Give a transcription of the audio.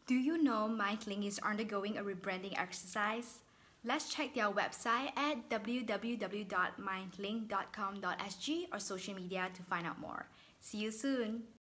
Do you know Mindlink is undergoing a rebranding exercise? Let's check their website at www.mindlink.com.sg or social media to find out more. See you soon!